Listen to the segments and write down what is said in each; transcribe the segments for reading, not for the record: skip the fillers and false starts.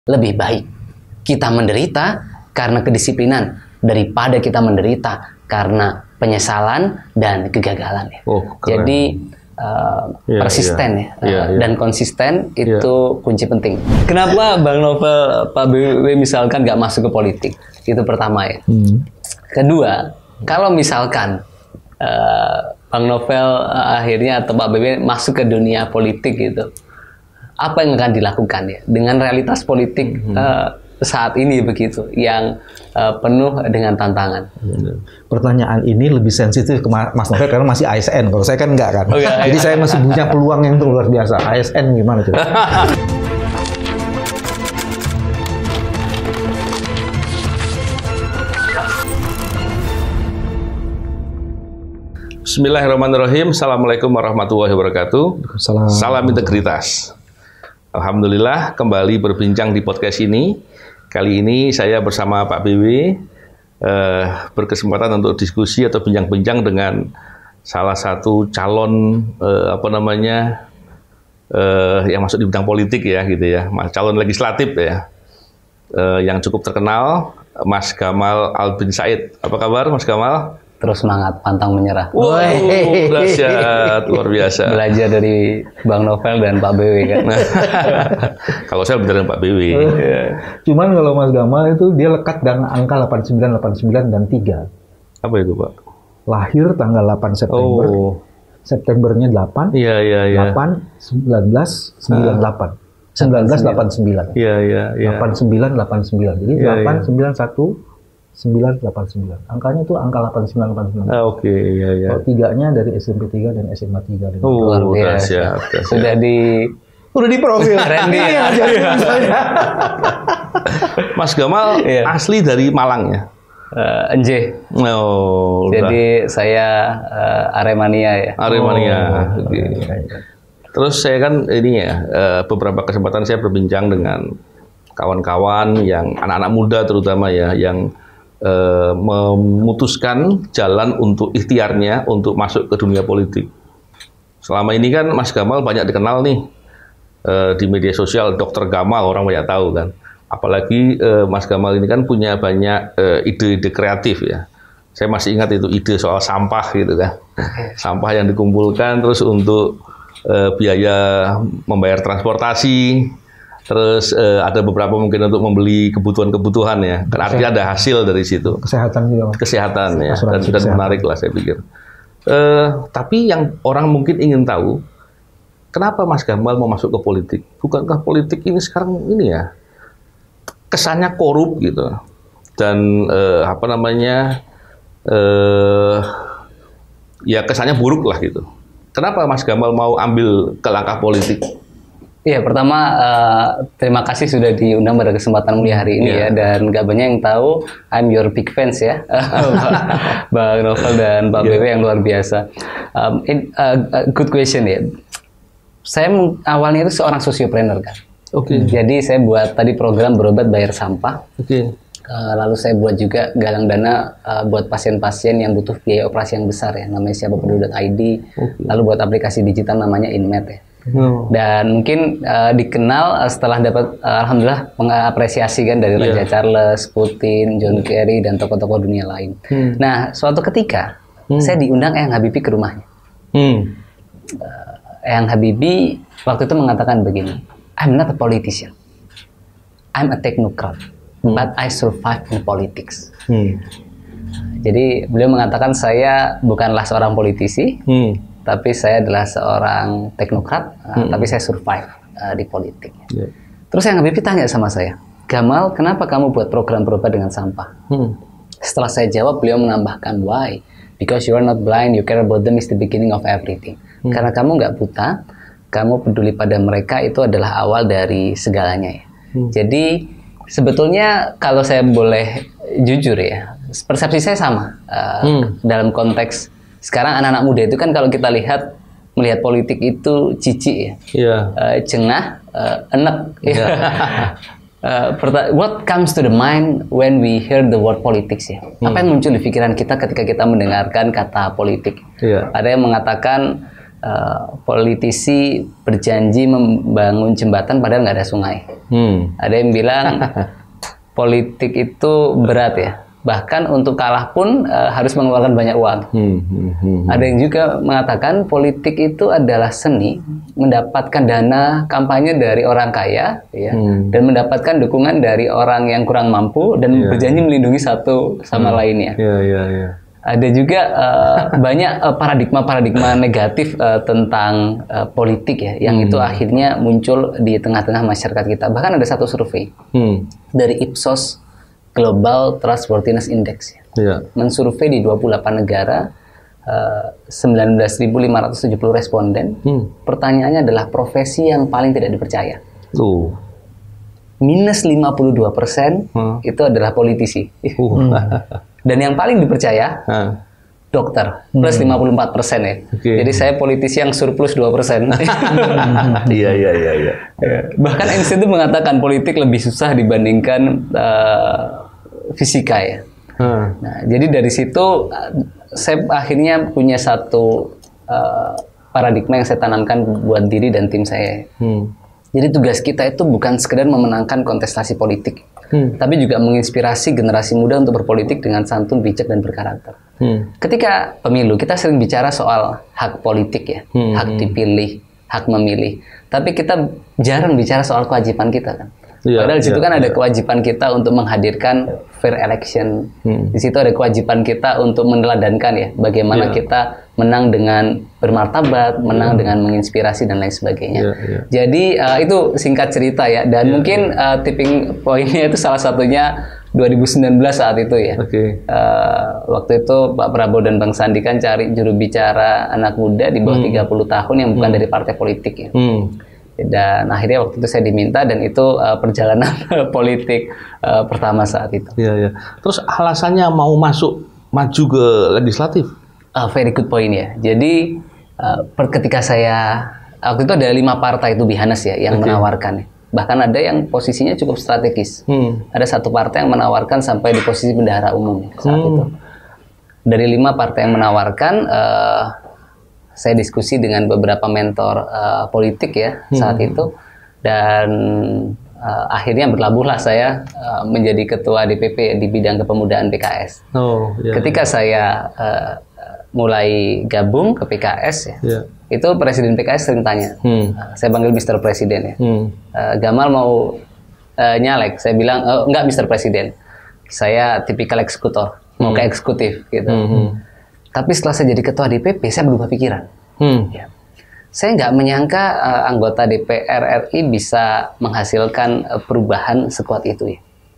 lebih baik kita menderita karena kedisiplinan daripada kita menderita karena penyesalan dan kegagalan. Jadi persisten dan konsisten itu kunci penting. Kenapa Bang Novel, Pak BW misalkan nggak masuk ke politik? Itu pertama ya. Kedua, kalau misalkan Bang Novel akhirnya atau Pak BW masuk ke dunia politik gitu, apa yang akan dilakukan ya dengan realitas politik saat ini begitu yang penuh dengan tantangan? Pertanyaan ini lebih sensitif ke Mas Novel karena masih ASN. Kalau saya kan enggak kan. Jadi saya masih punya peluang yang luar biasa. ASN gimana tuh? Bismillahirrahmanirrahim. Assalamualaikum warahmatullahi wabarakatuh. Salam integritas. Alhamdulillah kembali berbincang di podcast ini. Kali ini saya bersama Pak BW berkesempatan untuk diskusi atau bincang-bincang dengan salah satu calon yang masuk di bidang politik ya gitu ya, calon legislatif ya, yang cukup terkenal, Mas Gamal Albin Said. Apa kabar Mas Gamal? Terus semangat, pantang menyerah. Wow, dahsyat, luar biasa. Belajar dari Bang Novel dan Pak BW kan. Kalau saya belajar dari Pak BW. Cuman kalau Mas Gamal itu dia lekat dengan angka 89, 89, dan 3. Apa itu Pak? Lahir tanggal 8 September. Septembernya 8. Iya. 8, 19, 98. 1989. Iya. 89, 89. Jadi 8, 91, 989. Angkanya itu angka 89, 89. Oke, iya. Kalau tiganya dari SMP 3 dan SMA 3. Luar biasa. Sudah di profil. Randy ya. Mas Gamal asli dari Malang ya? NJ. Jadi udah. saya Aremania ya. Aremania. Terus saya kan ini ya, beberapa kesempatan saya berbincang dengan kawan-kawan yang anak-anak muda terutama ya, yang memutuskan jalan untuk ikhtiarnya untuk masuk ke dunia politik. Selama ini kan Mas Gamal banyak dikenal nih di media sosial, Dr. Gamal, orang banyak tahu kan. Apalagi Mas Gamal ini kan punya banyak ide-ide kreatif ya. Saya masih ingat itu ide soal sampah gitu kan. Sampah yang dikumpulkan terus untuk biaya membayar transportasi. Terus ada beberapa mungkin untuk membeli kebutuhan-kebutuhan ya. Kan artinya ada hasil dari situ. Kesehatan juga. Kesehatan ya. Dan menarik lah saya pikir. Tapi yang orang mungkin ingin tahu, kenapa Mas Gamal mau masuk ke politik? Bukankah politik ini sekarang ini ya, kesannya korup gitu. Dan ya kesannya buruk lah gitu. Kenapa Mas Gamal mau ambil ke langkah politik? Iya, pertama terima kasih sudah diundang pada kesempatan mulia hari ini ya, dan gak banyak yang tahu I'm your big fans ya, Bang Novel dan Pak BW yang luar biasa. Good question ya. Saya awalnya itu seorang sosiopreneur kan. Jadi saya buat tadi program berobat bayar sampah. Lalu saya buat juga galang dana buat pasien-pasien yang butuh biaya operasi yang besar ya, namanya siapapeduli.id. Lalu buat aplikasi digital namanya Inmed ya. Dan mungkin dikenal setelah dapat alhamdulillah mengapresiasi kan dari Raja Charles, Putin, John Kerry dan tokoh-tokoh dunia lain. Nah, suatu ketika saya diundang Eyang Habibie ke rumahnya. Eyang Habibie waktu itu mengatakan begini, I'm not a politician, I'm a technocrat, but I survive in politics. Jadi beliau mengatakan saya bukanlah seorang politisi, tapi saya adalah seorang teknokrat, tapi saya survive di politik. Terus yang Habibie tanya sama saya, Gamal, kenapa kamu buat program berobat dengan sampah? Setelah saya jawab, beliau menambahkan, why? Because you are not blind, you care about them is the beginning of everything. Karena kamu nggak buta, kamu peduli pada mereka, itu adalah awal dari segalanya ya. Jadi sebetulnya kalau saya boleh jujur ya, persepsi saya sama dalam konteks sekarang anak-anak muda itu kan kalau kita melihat politik itu jijik ya, jengah, enek. What comes to the mind when we hear the word politics ya? Apa yang muncul di pikiran kita ketika kita mendengarkan kata politik? Ada yang mengatakan politisi berjanji membangun jembatan padahal nggak ada sungai. Ada yang bilang politik itu berat ya. Bahkan untuk kalah pun harus mengeluarkan banyak uang. Ada yang juga mengatakan politik itu adalah seni, mendapatkan dana kampanye dari orang kaya, ya, dan mendapatkan dukungan dari orang yang kurang mampu dan berjanji melindungi satu sama lainnya. Ada juga banyak paradigma-paradigma negatif tentang politik ya, yang itu akhirnya muncul di tengah-tengah masyarakat kita. Bahkan ada satu survei dari Ipsos Global Trustworthiness Index mensurvei di 28 negara 19.570 responden. Pertanyaannya adalah profesi yang paling tidak dipercaya. Minus 52% itu adalah politisi. Dan yang paling dipercaya dokter, plus 54% ya. Jadi saya politisi yang surplus 2%. Iya. Bahkan Einstein itu mengatakan politik lebih susah dibandingkan fisika ya. Nah, jadi dari situ saya akhirnya punya satu paradigma yang saya tanamkan buat diri dan tim saya. Jadi tugas kita itu bukan sekedar memenangkan kontestasi politik, tapi juga menginspirasi generasi muda untuk berpolitik dengan santun, bijak, dan berkarakter. Ketika pemilu, kita sering bicara soal hak politik ya, hak dipilih, hak memilih. Tapi kita jarang bicara soal kewajiban kita kan. Padahal di situ kan ada kewajiban kita untuk menghadirkan fair election. Di situ ada kewajiban kita untuk meneladankan ya, bagaimana kita menang dengan bermartabat, menang dengan menginspirasi dan lain sebagainya. Jadi itu singkat cerita ya. Dan mungkin tipping pointnya itu salah satunya 2019 saat itu ya. Waktu itu Pak Prabowo dan Bang Sandi kan cari juru bicara anak muda di bawah 30 tahun yang bukan dari partai politik ya. Dan akhirnya waktu itu saya diminta dan itu perjalanan politik pertama saat itu. Terus alasannya mau maju ke legislatif? Very good point ya. Jadi ketika saya waktu itu ada 5 partai itu Bihanes ya yang menawarkan. Bahkan ada yang posisinya cukup strategis. Ada satu partai yang menawarkan sampai di posisi bendahara umum saat itu. Dari 5 partai yang menawarkan, saya diskusi dengan beberapa mentor politik ya saat itu, dan akhirnya berlabuhlah saya menjadi ketua DPP di bidang kepemudaan PKS. Ketika saya mulai gabung ke PKS ya, itu Presiden PKS sering tanya, saya panggil Mr. Presiden ya, Gamal mau nyalek, saya bilang enggak Mr. Presiden, saya tipikal eksekutor, mau ke eksekutif gitu. Tapi setelah saya jadi ketua DPP, saya berubah pikiran. Ya. Saya nggak menyangka anggota DPR RI bisa menghasilkan perubahan sekuat itu ya.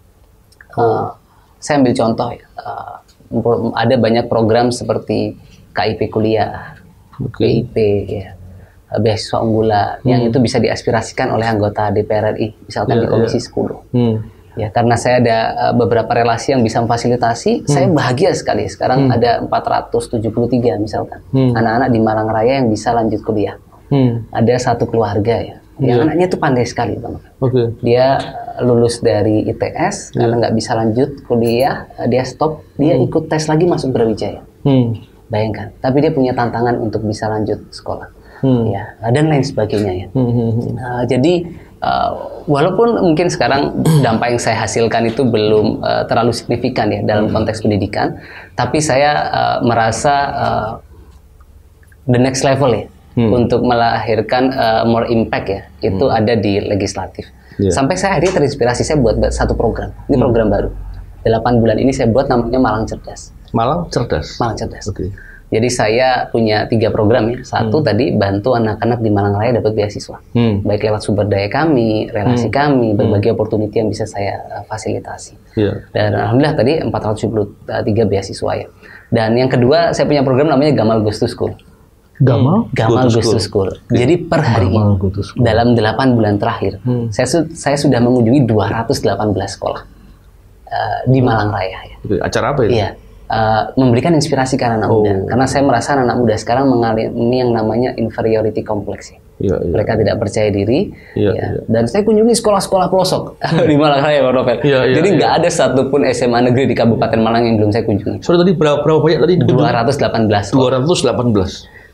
Saya ambil contoh ya. Ada banyak program seperti KIP kuliah, BIP, ya, beasiswa unggulan, yang itu bisa diaspirasikan oleh anggota DPR RI, misalkan di Komisi 10. Ya, karena saya ada beberapa relasi yang bisa memfasilitasi, saya bahagia sekali. Sekarang ada 473 misalkan anak-anak di Malang Raya yang bisa lanjut kuliah. Ada satu keluarga ya, yang anaknya itu pandai sekali Bang. Dia lulus dari ITS, karena nggak bisa lanjut kuliah, dia stop, dia ikut tes lagi masuk Brawijaya. Bayangkan, tapi dia punya tantangan untuk bisa lanjut sekolah. Ya, dan lain sebagainya ya. Jadi walaupun mungkin sekarang dampak yang saya hasilkan itu belum terlalu signifikan ya dalam konteks pendidikan, tapi saya merasa the next level ya untuk melahirkan more impact ya, itu ada di legislatif. Sampai saya akhirnya terinspirasi, saya buat satu program, ini program baru. 8 bulan ini saya buat namanya Malang Cerdas. Malang Cerdas? Malang Cerdas. Jadi saya punya 3 program ya. Satu tadi bantu anak-anak di Malang Raya dapat beasiswa. Baik lewat sumber daya kami, relasi kami, berbagai opportunity yang bisa saya fasilitasi. Dan alhamdulillah tadi 473 beasiswa ya. Dan yang kedua saya punya program namanya Gamal Goes to School. Gamal Goes to School. Jadi per hari ini, dalam 8 bulan terakhir, saya sudah mengunjungi 218 sekolah di Malang Raya ya. Acara apa itu? Iya. Memberikan inspirasi ke anak muda, karena saya merasa anak muda sekarang mengalami yang namanya inferiority complex ya. Mereka tidak percaya diri dan saya kunjungi sekolah-sekolah pelosok di Malang Raya, Pak Novel. Jadi nggak ada satupun SMA negeri di Kabupaten Malang yang belum saya kunjungi. Sorry, tadi berapa banyak tadi? 218. 218.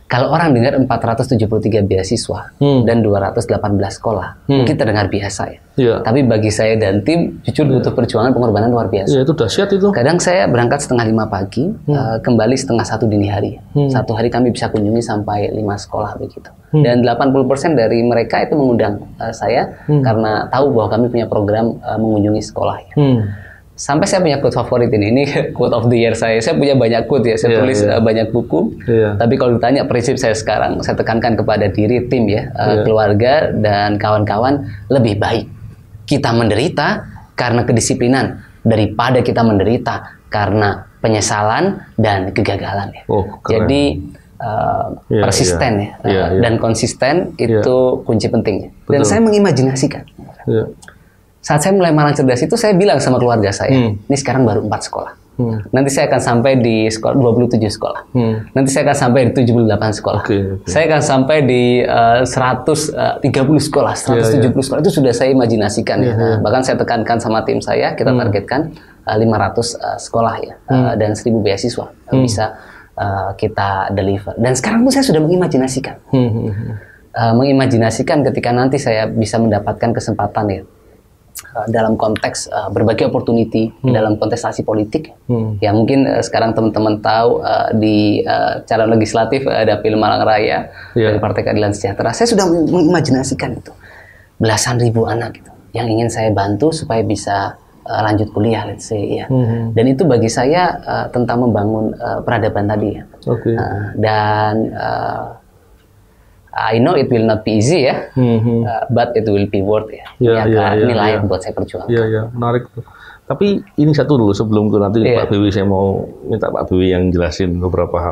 Kalau orang dengar 473 beasiswa dan 218 sekolah, mungkin terdengar biasa ya. Tapi bagi saya dan tim, jujur butuh perjuangan pengorbanan luar biasa. Itu dahsyat itu. Kadang saya berangkat 4:30 pagi, kembali 1:30 dini hari. Satu hari kami bisa kunjungi sampai 5 sekolah begitu. Dan 80% dari mereka itu mengundang saya karena tahu bahwa kami punya program mengunjungi sekolah. Ya. Sampai saya punya quote favorit ini quote of the year saya. Saya punya banyak quote ya, saya tulis banyak buku. Tapi kalau ditanya prinsip saya sekarang, saya tekankan kepada diri, tim ya, keluarga dan kawan-kawan, lebih baik kita menderita karena kedisiplinan daripada kita menderita karena penyesalan dan kegagalan ya. Jadi persisten ya, dan konsisten itu kunci pentingnya. Dan saya mengimajinasikan. Saat saya mulai Malang Cerdas itu, saya bilang sama keluarga saya, ini sekarang baru 4 sekolah. Nanti saya akan sampai di 27 sekolah. Nanti saya akan sampai di 78 sekolah. Saya akan sampai di 130 sekolah, 170 sekolah. Itu sudah saya imajinasikan. Bahkan saya tekankan sama tim saya, kita targetkan 500 sekolah ya, dan 1000 beasiswa bisa kita deliver. Dan sekarang pun saya sudah mengimajinasikan. Mengimajinasikan ketika nanti saya bisa mendapatkan kesempatan ya, dalam konteks berbagai opportunity dalam kontestasi politik. Ya mungkin sekarang teman-teman tahu di calon legislatif ada Dapil Malang Raya dari Partai Keadilan Sejahtera. Saya sudah mengimajinasikan itu. Belasan ribu anak gitu yang ingin saya bantu supaya bisa lanjut kuliah, let's say ya. Dan itu bagi saya tentang membangun peradaban tadi ya. Dan I know it will not be easy ya, but it will be worth ya. Nilai buat saya perjuangkan. Menarik. Tapi ini satu dulu sebelum ke nanti Pak BW, saya mau minta Pak BW yang jelasin beberapa hal.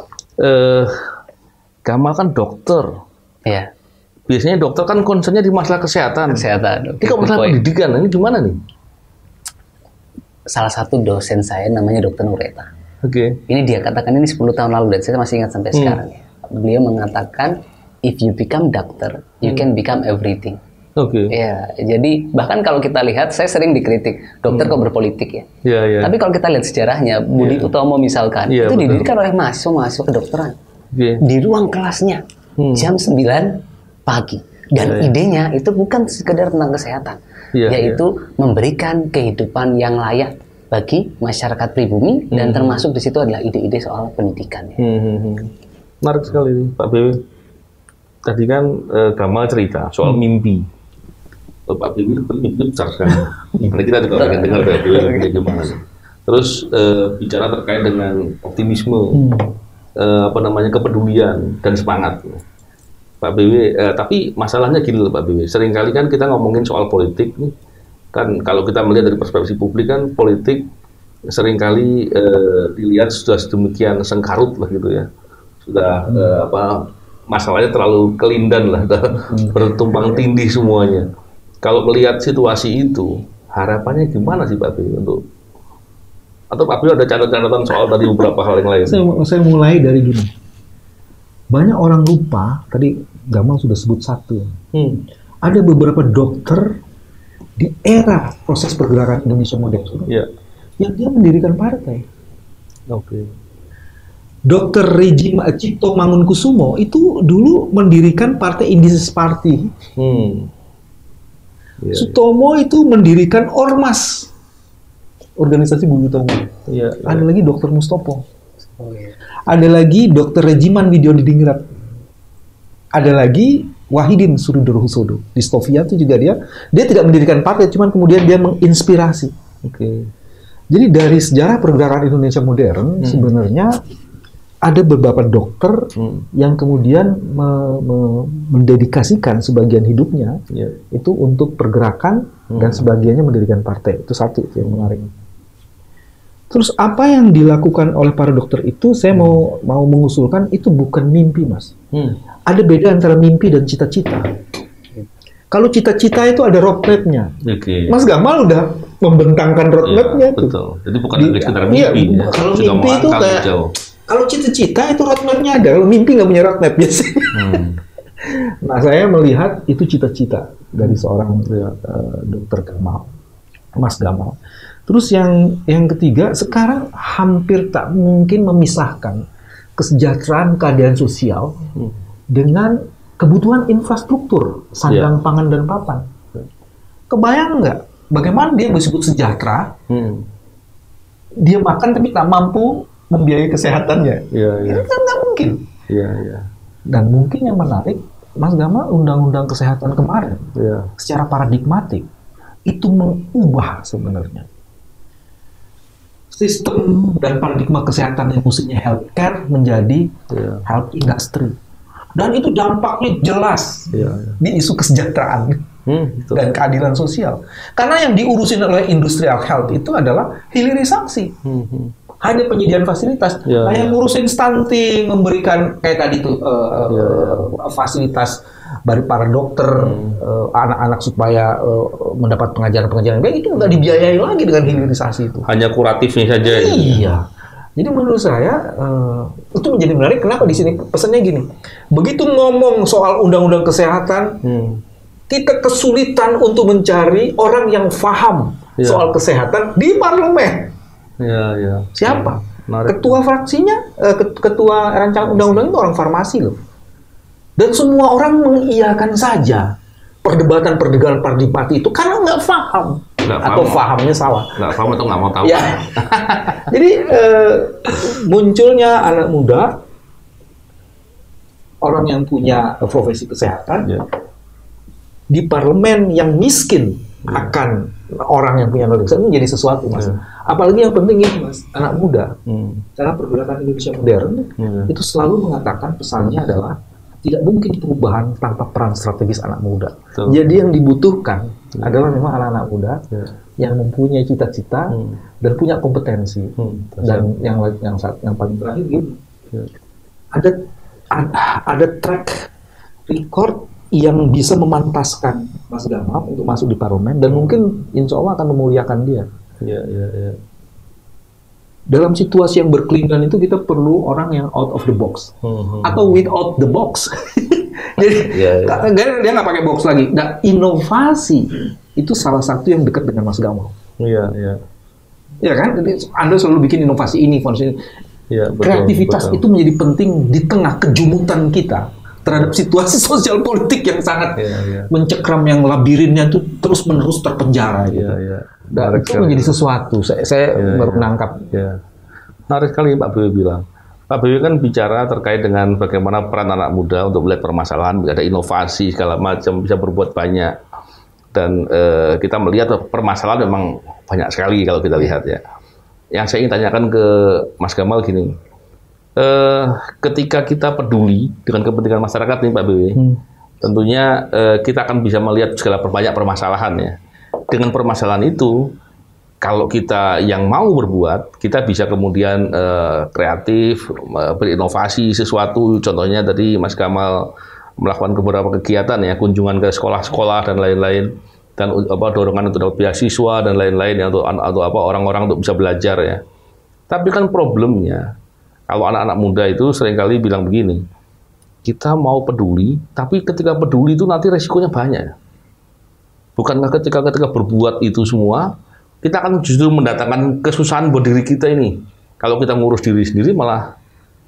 Gamal kan dokter. Biasanya dokter kan concernnya di masalah kesehatan. Ini kok masalah pendidikan, ini gimana nih? Salah satu dosen saya namanya Dr. Nureta. Ini dia katakan ini 10 tahun lalu dan saya masih ingat sampai sekarang ya. Beliau mengatakan, if you become doctor, you can become everything. Ya, jadi bahkan kalau kita lihat, saya sering dikritik, dokter kok berpolitik ya. Tapi kalau kita lihat sejarahnya, Budi Utomo misalkan, itu didirikan oleh mahasiswa kedokteran. Di ruang kelasnya, jam 9 pagi. Dan idenya itu bukan sekedar tentang kesehatan, yaitu memberikan kehidupan yang layak bagi masyarakat pribumi, dan termasuk di situ adalah ide-ide soal pendidikan. Menarik sekali nih, Pak BW. Tadi kan Gamal cerita soal mimpi. Pak BW mimpi besar sekali. Karena kita juga pengen dengar Pak BW gimana. Terus bicara terkait dengan optimisme, kepedulian dan semangat. Pak BW, tapi masalahnya gini loh Pak BW. Seringkali kan kita ngomongin soal politik nih. Kan kalau kita melihat dari perspektif publik kan politik seringkali dilihat sudah sedemikian sengkarut lah gitu ya. Sudah masalahnya terlalu kelindan lah, bertumpang tindih semuanya. Kalau melihat situasi itu, harapannya gimana sih Pak BW untuk, atau Pak BW ada catatan soal tadi beberapa hal yang lain? Saya mulai dari gini. Banyak orang lupa, tadi Gamal sudah sebut satu. Ada beberapa dokter di era proses pergerakan Indonesia modern yang dia mendirikan partai. Dr. Rejim Cipto Mangunkusumo itu dulu mendirikan partai Indigenous Party. Sutomo itu mendirikan Ormas, organisasi Budi Utomo. Ada lagi Dr. Mustopo. Ada lagi Dr. Rejiman Widyodiningrat. Ada lagi Wahidin Surudorohusodo. Di Stovia itu juga dia tidak mendirikan partai, cuman kemudian dia menginspirasi. Jadi dari sejarah pergerakan Indonesia modern sebenarnya ada beberapa dokter yang kemudian mendedikasikan sebagian hidupnya itu untuk pergerakan dan sebagiannya mendirikan partai. Itu satu yang menarik. Terus apa yang dilakukan oleh para dokter itu, saya mau mengusulkan itu bukan mimpi, Mas. Ada beda antara mimpi dan cita-cita. Kalau cita-cita itu ada roadmap-nya. Mas Gamal udah membentangkan roadmap-nya. Betul. Jadi bukan sekedar mimpi. Kalau mimpi itu kayak kalau cita-cita itu roadmap-nya ada, kalau mimpi nggak punya roadmap biasanya. Nah, saya melihat itu cita-cita dari seorang dokter Gamal, Mas Gamal. Terus yang ketiga, sekarang hampir tak mungkin memisahkan kesejahteraan keadaan sosial dengan kebutuhan infrastruktur, sandang, pangan, dan papan. Kebayang nggak bagaimana dia disebut sejahtera? Dia makan tapi tak mampu membiayai kesehatannya. Ini kan nggak mungkin. Dan mungkin yang menarik, Mas Gamal, undang-undang kesehatan kemarin secara paradigmatik itu mengubah sebenarnya sistem dan paradigma kesehatan yang mestinya healthcare menjadi health industry. Dan itu dampaknya jelas di isu kesejahteraan dan keadilan sosial. Karena yang diurusin oleh industrial health itu adalah hilirisasi. Hanya penyediaan fasilitas. Yang ngurusin stunting, memberikan kayak tadi tuh fasilitas dari para dokter, anak-anak supaya mendapat pengajaran-pengajaran baik, itu nggak dibiayai lagi dengan hilirisasi itu. Hanya kuratifnya saja. Iya. Jadi menurut saya itu menjadi menarik. Kenapa di sini pesannya gini? Begitu ngomong soal undang-undang kesehatan, kita kesulitan untuk mencari orang yang paham soal kesehatan di parlemen. Siapa? Ketua fraksinya, ketua rancangan undang-undang itu orang farmasi loh. Dan semua orang mengiyakan saja perdebatan-perdebatan parti itu karena nggak paham. Atau pahamnya salah. Nggak paham atau nggak mau tahu. Jadi munculnya anak muda, orang yang punya profesi kesehatan, di parlemen yang miskin akan orang yang punya knowledge itu menjadi sesuatu, Mas. Apalagi yang penting ini, Mas, anak muda. Karena pergerakan Indonesia modern itu selalu mengatakan pesannya adalah tidak mungkin perubahan tanpa peran strategis anak muda. Jadi yang dibutuhkan adalah memang anak-anak muda yang mempunyai cita-cita dan punya kompetensi. Dan yang paling terakhir gini, ada track record yang bisa memantaskan Mas Gamal untuk masuk di parlemen dan mungkin insya Allah akan memuliakan dia. Dalam situasi yang berkelindan itu kita perlu orang yang out of the box atau without the box. Jadi dia nggak pakai box lagi. Nah, inovasi itu salah satu yang dekat dengan Mas Gamal. Ya kan? Anda selalu bikin inovasi ini, betul, kreativitas itu menjadi penting di tengah kejumutan kita terhadap situasi sosial politik yang sangat mencekram, yang labirinnya itu terus-menerus terpenjara. Dan itu menjadi sesuatu. Saya baru menangkap. Menarik sekali Pak BW bilang. Pak BW kan bicara terkait dengan bagaimana peran anak muda untuk melihat permasalahan, ada inovasi segala macam, bisa berbuat banyak. Dan kita melihat permasalahan memang banyak sekali kalau kita lihat ya. Yang saya ingin tanyakan ke Mas Gamal gini. Ketika kita peduli dengan kepentingan masyarakat nih Pak BW, tentunya kita akan bisa melihat segala banyak permasalahan ya. Dengan permasalahan itu, kalau kita yang mau berbuat, kita bisa kemudian kreatif, berinovasi sesuatu. Contohnya tadi Mas Gamal melakukan beberapa kegiatan ya, kunjungan ke sekolah-sekolah dan lain-lain, dan dorongan untuk dapat beasiswa dan lain-lain ya, atau orang-orang untuk bisa belajar ya. Tapi kan problemnya, kalau anak-anak muda itu seringkali bilang begini, kita mau peduli, tapi ketika peduli itu nanti resikonya banyak. Bukankah ketika berbuat itu semua, kita akan justru mendatangkan kesusahan buat diri kita ini. Kalau kita ngurus diri sendiri malah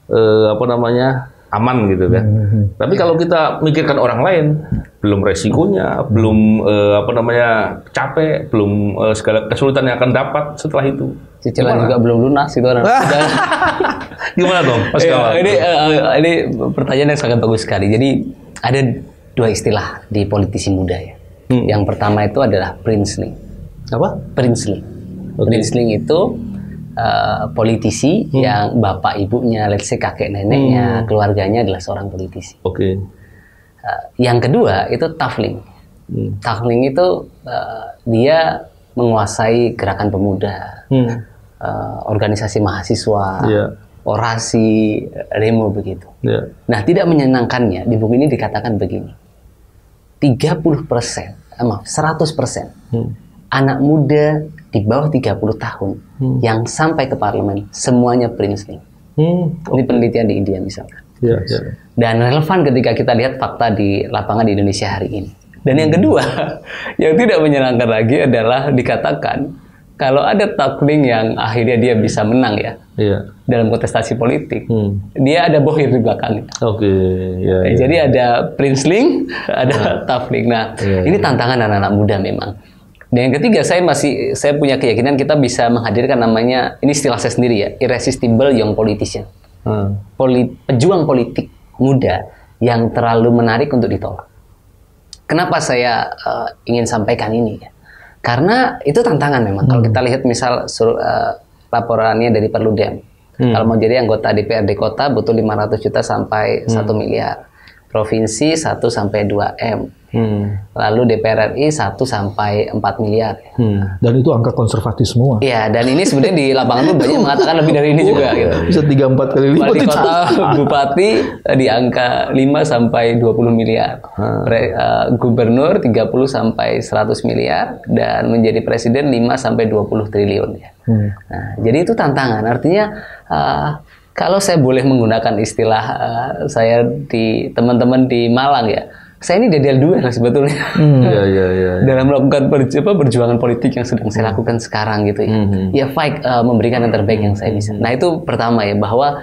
aman gitu kan. Tapi kalau kita mikirkan orang lain, belum resikonya, belum capek, belum segala kesulitan yang akan dapat setelah itu. Cicilan juga belum lunas itu orang. Gimana dong? Ini pertanyaan yang sangat bagus sekali. Jadi ada dua istilah di politisi muda ya. Yang pertama itu adalah princeling. Apa? Princeling. Princeling itu politisi yang bapak ibunya, let's say kakek neneknya, keluarganya adalah seorang politisi. Yang kedua itu toughening. Toughening itu dia menguasai gerakan pemuda, organisasi mahasiswa, orasi, demo begitu. Nah, tidak menyenangkannya di buku ini dikatakan begini. 100% anak muda di bawah 30 tahun yang sampai ke parlemen semuanya princeling. Ini penelitian di India misalkan. Dan relevan ketika kita lihat fakta di lapangan di Indonesia hari ini. Dan yang kedua, yang tidak menyenangkan lagi adalah dikatakan kalau ada tackling yang akhirnya dia bisa menang ya, dalam kontestasi politik, dia ada Bohir di belakangnya. Jadi ada Princeling, ada tackling. Nah, ini tantangan anak-anak muda memang. Dan yang ketiga, saya punya keyakinan kita bisa menghadirkan namanya, ini istilah saya sendiri ya, irresistible young politician. Pejuang politik muda yang terlalu menarik untuk ditolak. Kenapa saya ingin sampaikan ini ya? Karena itu tantangan memang. Kalau kita lihat misal laporannya dari Perludem. Kalau mau jadi anggota DPRD kota butuh 500 juta sampai 1 miliar. Provinsi 1 sampai 2 M. Lalu DPR RI 1 sampai 4 miliar. Dan itu angka konservatif semua. Iya, dan ini sebenarnya di lapangan tuh banyak mengatakan lebih dari ini juga gitu. Bisa 3-4 kali lipat. Wali kota, bupati di angka 5 sampai 20 miliar. Gubernur 30 sampai 100 miliar dan menjadi presiden 5 sampai 20 triliun ya. Nah, jadi itu tantangan. Artinya kalau saya boleh menggunakan istilah saya di teman-teman di Malang ya, saya ini dedel duel sebetulnya dalam melakukan perjuangan politik yang sedang saya lakukan sekarang gitu ya. Ya fight, memberikan yang terbaik yang saya bisa. Nah itu pertama ya, bahwa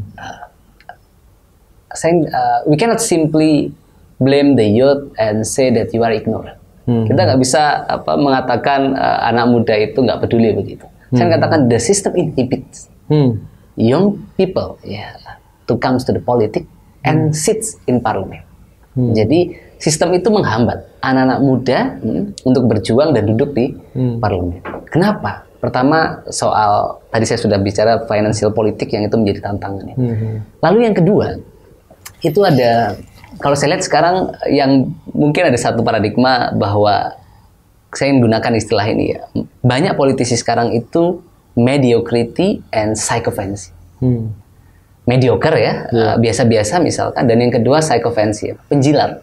we cannot simply blame the youth and say that you are ignorant. Kita nggak bisa mengatakan anak muda itu nggak peduli begitu. Saya katakan the system inhibits young people to comes to the politics and sits in parliament. Jadi sistem itu menghambat anak-anak muda untuk berjuang dan duduk di parlemen. Kenapa? Pertama soal tadi saya sudah bicara financial politik yang itu menjadi tantangan. Lalu yang kedua itu ada, kalau saya lihat sekarang yang mungkin ada satu paradigma bahwa saya menggunakan istilah ini ya, banyak politisi sekarang itu mediocrity and sycophancy. Mediocre ya, biasa-biasa misalkan, dan yang kedua sycophancy, penjilat.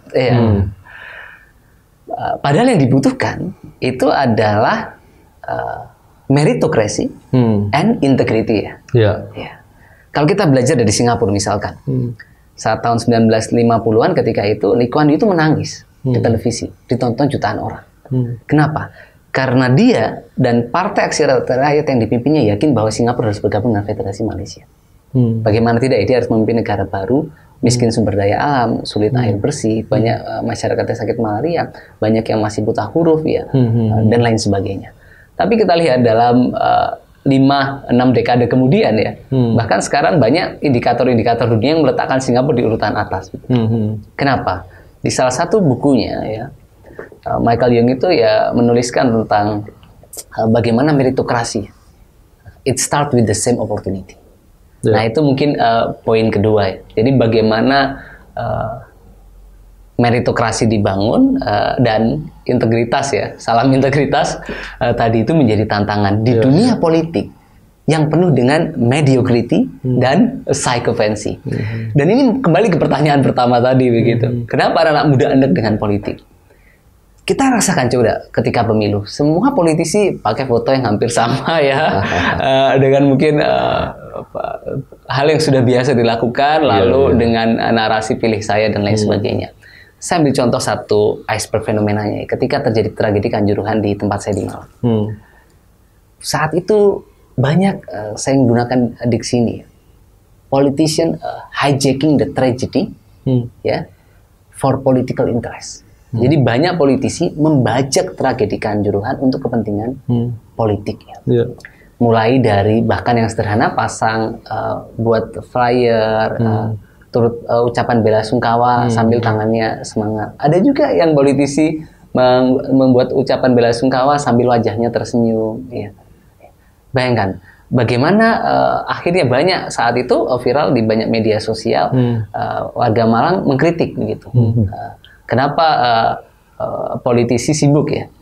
Padahal yang dibutuhkan itu adalah meritocracy and integrity ya. Kalau kita belajar dari Singapura misalkan, saat tahun 1950-an ketika itu Lee Kuan Yew itu menangis di televisi, ditonton jutaan orang. Kenapa? Karena dia dan Partai Aksi Rakyat yang dipimpinnya yakin bahwa Singapura harus bergabung dengan Federasi Malaysia. Bagaimana tidak, dia harus memimpin negara baru, miskin sumber daya alam, sulit air bersih, banyak masyarakat yang sakit malaria, banyak yang masih buta huruf ya, dan lain sebagainya. Tapi kita lihat dalam 5-6 dekade kemudian ya, bahkan sekarang banyak indikator-indikator dunia yang meletakkan Singapura di urutan atas. Kenapa? Di salah satu bukunya ya, Michael Young itu ya menuliskan tentang bagaimana meritokrasi. It start with the same opportunity. Nah itu mungkin poin kedua ya. Jadi bagaimana meritokrasi dibangun dan integritas ya, salam integritas tadi itu menjadi tantangan di dunia politik yang penuh dengan mediocrity dan sycophancy. Dan ini kembali ke pertanyaan pertama tadi begitu. Kenapa anak muda endek dengan politik? Kita rasakan coba ketika pemilu, semua politisi pakai foto yang hampir sama ya, dengan mungkin hal yang sudah biasa dilakukan, lalu dengan narasi pilih saya dan lain sebagainya. Saya ambil contoh satu iceberg fenomenanya, ketika terjadi tragedi Kanjuruhan di tempat saya di Malang. Saat itu banyak saya menggunakan diksi ini, politician hijacking the tragedy, ya, for political interest. Jadi banyak politisi membajak tragedi Kanjuruhan untuk kepentingan politik. Ya. Mulai dari bahkan yang sederhana pasang buat flyer, turut ucapan bela sungkawa sambil tangannya semangat. Ada juga yang politisi membuat ucapan bela sungkawa sambil wajahnya tersenyum. Ya. Bayangkan bagaimana akhirnya banyak saat itu viral di banyak media sosial, warga Malang mengkritik begitu. Kenapa politisi sibuk ya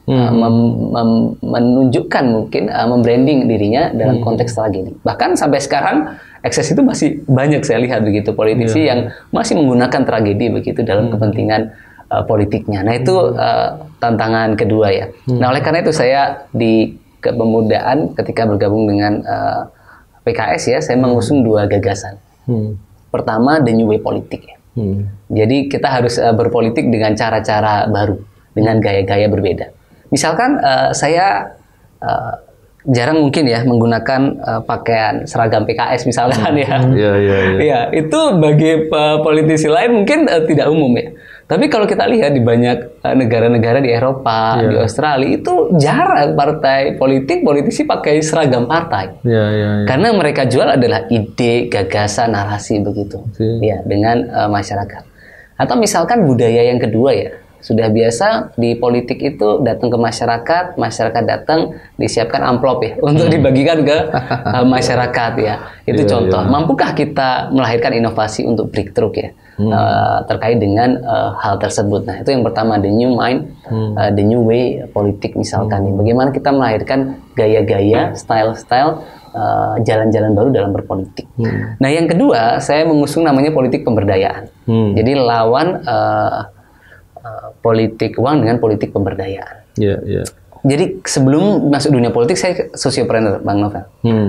menunjukkan mungkin membranding dirinya dalam konteks tragedi. Bahkan sampai sekarang ekses itu masih banyak saya lihat begitu, politisi yang masih menggunakan tragedi begitu dalam kepentingan politiknya. Nah itu tantangan kedua ya. Nah oleh karena itu saya di kepemudaan ketika bergabung dengan PKS ya, saya mengusung 2 gagasan. Pertama, the new way politik ya. Jadi kita harus berpolitik dengan cara-cara baru, dengan gaya-gaya berbeda. Misalkan saya jarang mungkin ya menggunakan pakaian seragam PKS misalkan ya. Iya, itu bagi politisi lain mungkin tidak umum ya. Tapi kalau kita lihat di banyak negara-negara di Eropa, di Australia itu jarang partai politik, politisi pakai seragam partai. Karena mereka jual adalah ide, gagasan, narasi begitu. Ya, dengan masyarakat. Atau misalkan budaya yang kedua ya. Sudah biasa di politik itu datang ke masyarakat, masyarakat datang disiapkan amplop ya untuk dibagikan ke masyarakat ya. Itu contoh. Mampukah kita melahirkan inovasi untuk breakthrough ya terkait dengan hal tersebut? Nah itu yang pertama, the new mind, the new way politik misalkan. Bagaimana kita melahirkan gaya-gaya, style-style, jalan-jalan baru dalam berpolitik. Nah yang kedua, saya mengusung namanya politik pemberdayaan. Jadi lawan politik uang dengan politik pemberdayaan. Jadi sebelum masuk dunia politik saya sosiopreneur, Bang Novel.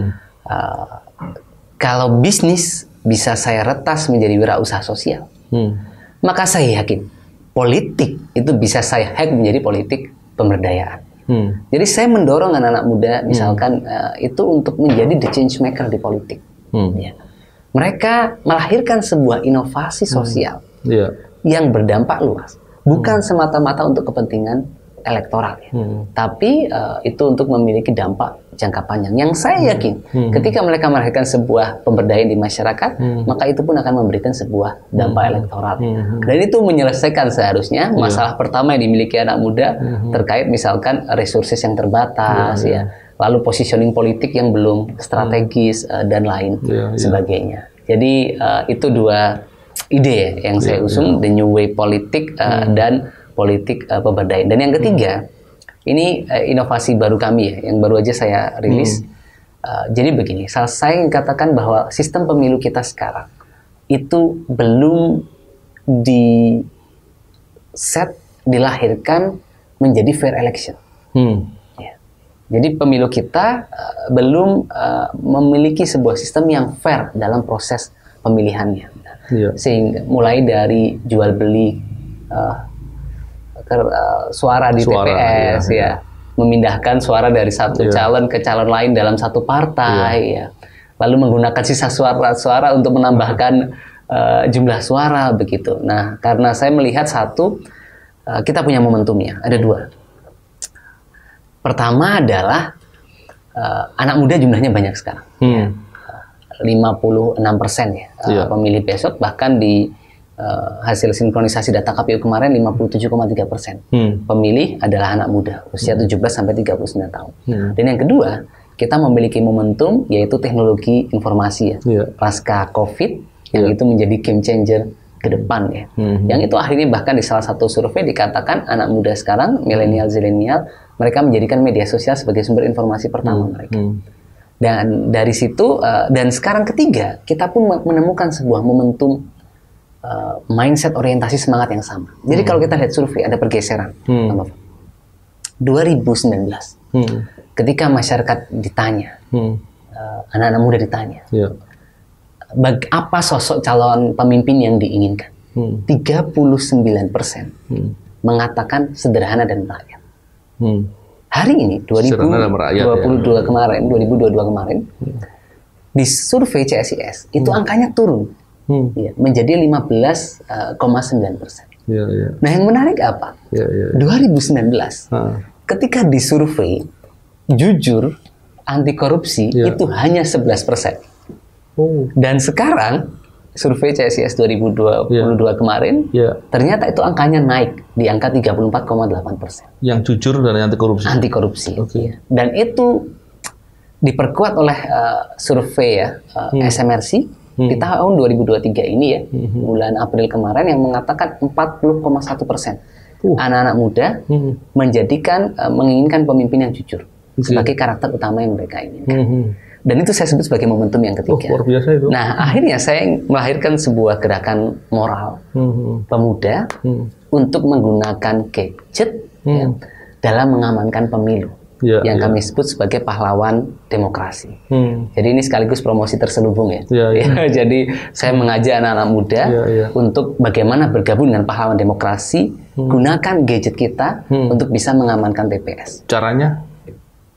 Kalau bisnis bisa saya retas menjadi wirausaha sosial, maka saya yakin politik itu bisa saya hack menjadi politik pemberdayaan. Jadi saya mendorong anak-anak muda misalkan itu untuk menjadi the change maker di politik. Ya. Mereka melahirkan sebuah inovasi sosial yang berdampak luas. Bukan semata-mata untuk kepentingan elektoral, ya. Tapi itu untuk memiliki dampak jangka panjang. Yang saya yakin, ketika mereka melahirkan sebuah pemberdayaan di masyarakat, maka itu pun akan memberikan sebuah dampak elektoral. Dan itu menyelesaikan seharusnya masalah pertama yang dimiliki anak muda terkait misalkan resources yang terbatas, ya, lalu positioning politik yang belum strategis dan lain sebagainya. Jadi itu dua ide yang saya usung, the new way politik dan politik pemberdayaan. Dan yang ketiga, ini inovasi baru kami ya, yang baru aja saya rilis. Jadi begini, saya katakan bahwa sistem pemilu kita sekarang itu belum dilahirkan menjadi fair election. Ya. Jadi pemilu kita belum memiliki sebuah sistem yang fair dalam proses pemilihannya. Sehingga mulai dari jual beli suara di TPS ya, memindahkan suara dari satu calon ke calon lain dalam satu partai ya, lalu menggunakan sisa suara untuk menambahkan jumlah suara begitu. Nah karena saya melihat satu, kita punya momentumnya ada dua. Pertama adalah anak muda jumlahnya banyak sekarang. 56% ya pemilih besok, bahkan di hasil sinkronisasi data KPU kemarin 57,3% pemilih adalah anak muda usia 17 sampai 39 tahun. Dan yang kedua, kita memiliki momentum yaitu teknologi informasi ya. Pasca Covid yang itu menjadi game changer ke depan ya. Yang itu akhirnya bahkan di salah satu survei dikatakan anak muda sekarang, milenial, zilenial, mereka menjadikan media sosial sebagai sumber informasi pertama mereka. Dan dari situ, dan sekarang ketiga, kita pun menemukan sebuah momentum mindset orientasi semangat yang sama. Jadi kalau kita lihat survei, ada pergeseran. 2019, ketika masyarakat ditanya, anak-anak muda ditanya, apa sosok calon pemimpin yang diinginkan? 39% mengatakan sederhana dan merakyat. Hari ini 2022 kemarin di survei CSIS itu angkanya turun menjadi 15,9%. Nah yang menarik apa? 2019 ketika disurvei jujur anti korupsi itu hanya 11%. Dan sekarang survei CSIS 2022 kemarin, ternyata itu angkanya naik di angka 34,8%. Yang jujur dan anti korupsi. Anti korupsi. Dan itu diperkuat oleh survei ya SMRC di tahun 2023 ini ya, bulan April kemarin yang mengatakan 40,1% anak-anak muda menginginkan pemimpin yang jujur sebagai karakter utama yang mereka inginkan. Dan itu saya sebut sebagai momentum yang ketiga. Luar biasa itu. Nah, akhirnya saya melahirkan sebuah gerakan moral pemuda untuk menggunakan gadget dalam mengamankan pemilu yang kami sebut sebagai pahlawan demokrasi. Jadi ini sekaligus promosi terselubung ya. Jadi saya mengajak anak-anak muda untuk bagaimana bergabung dengan pahlawan demokrasi, gunakan gadget kita untuk bisa mengamankan TPS. Caranya?